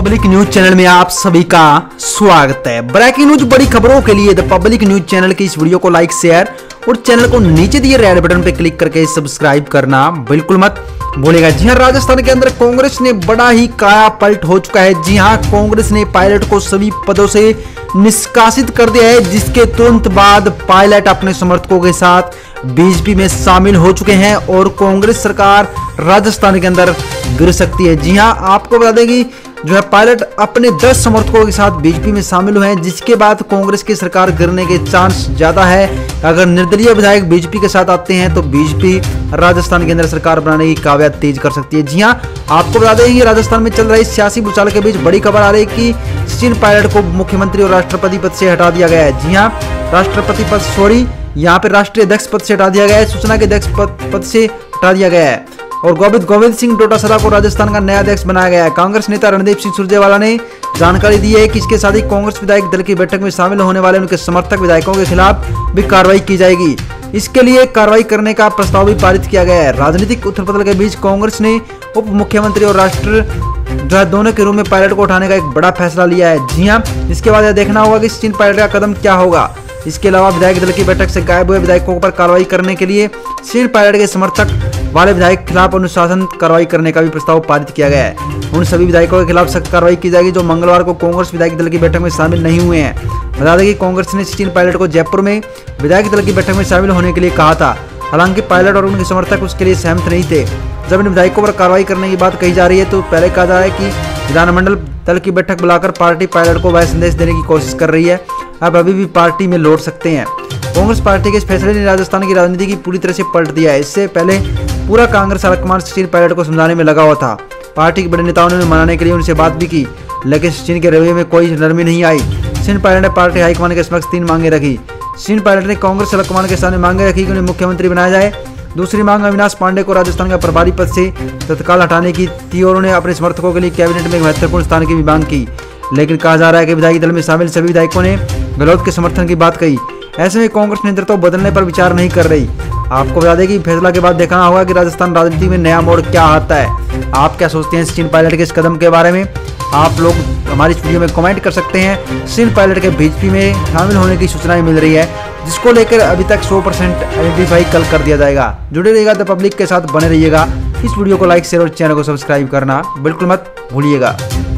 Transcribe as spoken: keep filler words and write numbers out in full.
Public news channel में आप सभी का स्वागत है। ब्रेकिंग न्यूज बड़ी खबरों के लिए द पब्लिक न्यूज चैनल की इस वीडियो को लाइक शेयर और चैनल को नीचे दिए रेड बटन पर क्लिक करके सब्सक्राइब करना बिल्कुल मत भूलिएगा। जी हाँ, राजस्थान के अंदर कांग्रेस ने बड़ा ही काया पलट हो चुका है। जी हाँ, कांग्रेस ने पायलट को सभी पदों से निष्कासित कर दिया है, जिसके तुरंत बाद पायलट अपने समर्थकों के साथ बीजेपी में शामिल हो चुके हैं और कांग्रेस सरकार राजस्थान के अंदर गिर सकती है। जी हाँ, आपको बता दें कि जो है पायलट अपने दस समर्थकों के साथ बीजेपी में शामिल हुए हैं, जिसके बाद कांग्रेस की सरकार गिरने के चांस ज्यादा है। अगर निर्दलीय विधायक बीजेपी के साथ आते हैं तो बीजेपी राजस्थान के अंदर सरकार बनाने की काव्या तेज कर सकती है। जी हाँ, आपको बता दें कि राजस्थान में चल रही सियासी भूचाल के बीच बड़ी खबर आ रही है कि सचिन पायलट को मुख्यमंत्री और राष्ट्रपति पद से हटा दिया गया है। जी हाँ, राष्ट्रपति पद सॉरी यहाँ पे राष्ट्रीय अध्यक्ष पद से हटा दिया गया है, सूचना के अध्यक्ष पद, पद से हटा दिया गया है और गोविंद गोविंद सिंह डोटासरा को राजस्थान का नया अध्यक्ष बनाया गया है। कांग्रेस नेता रणदीप सिंह सुरजेवाला ने जानकारी दी है कि इसके साथ ही कांग्रेस विधायक दल की बैठक में शामिल होने वाले उनके समर्थक विधायकों के खिलाफ भी कार्रवाई की जाएगी। इसके लिए कार्रवाई करने का प्रस्ताव भी पारित किया गया है। राजनीतिक उथल पुथल के बीच कांग्रेस ने उप मुख्यमंत्री और राष्ट्र जो है दोनों के रूप में पायलट को उठाने का एक बड़ा फैसला लिया है। जी हाँ, इसके बाद यह देखना होगा कि सचिन पायलट का कदम क्या होगा। इसके अलावा विधायक दल की बैठक से गायब हुए विधायकों पर कार्रवाई करने के लिए सचिन पायलट के समर्थक वाले विधायक के खिलाफ अनुशासन कार्रवाई करने का भी प्रस्ताव पारित किया गया है। उन सभी विधायकों के खिलाफ सख्त कार्रवाई की जाएगी जो मंगलवार को कांग्रेस विधायक दल की बैठक में शामिल नहीं हुए हैं। बता दें कि कांग्रेस ने सचिन पायलट को जयपुर में विधायक दल की बैठक में शामिल होने के लिए कहा था। हालांकि पायलट और उनके समर्थक उसके लिए सहमत नहीं थे। जब इन विधायकों पर कार्रवाई करने की बात कही जा रही है तो पहले कहा जा रहा है कि विधानमंडल दल की बैठक बुलाकर पार्टी पायलट को वह संदेश देने की कोशिश कर रही है अब अभी भी पार्टी में लौट सकते हैं। कांग्रेस पार्टी के इस फैसले ने राजस्थान की राजनीति की पूरी तरह से पलट दिया है। इससे पहले पूरा कांग्रेस हाईकमान सचिन पायलट को समझाने में लगा हुआ था। पार्टी के बड़े नेताओं ने मनाने के लिए उनसे बात भी की, लेकिन सचिन के रवैये में कोई नरमी नहीं आई। सचिन पायलट ने पार्टी हाईकमान के समक्ष तीन मांगे रखी। सचिन पायलट ने कांग्रेस हाईकमान के सामने मांगे रखी कि उन्हें मुख्यमंत्री बनाया जाए। दूसरी मांग अविनाश पांडे को राजस्थान का प्रभारी पद से तत्काल हटाने की थी और उन्हें अपने समर्थकों के लिए कैबिनेट में एक महत्वपूर्ण स्थान की भी मांग की। लेकिन कहा जा रहा है कि विधायक दल में शामिल सभी विधायकों ने गहलोत के समर्थन की बात कही। ऐसे में कांग्रेस नेतृत्व बदलने पर विचार नहीं कर रही। आपको बता दें कि फैसला के बाद देखना होगा कि राजस्थान राजनीति में नया मोड़ क्या आता है। आप क्या सोचते हैं सचिन पायलट के इस कदम के बारे में? आप लोग हमारी इस वीडियो में कमेंट कर सकते हैं। सचिन पायलट के बीजेपी में शामिल होने की सूचनाएं मिल रही है, जिसको लेकर अभी तक सौ परसेंट आइडेंटिफाई कल कर दिया जाएगा। जुड़े रहिएगा द पब्लिक के साथ, बने रहिएगा। इस वीडियो को लाइक शेयर और चैनल को सब्सक्राइब करना बिल्कुल मत भूलिएगा।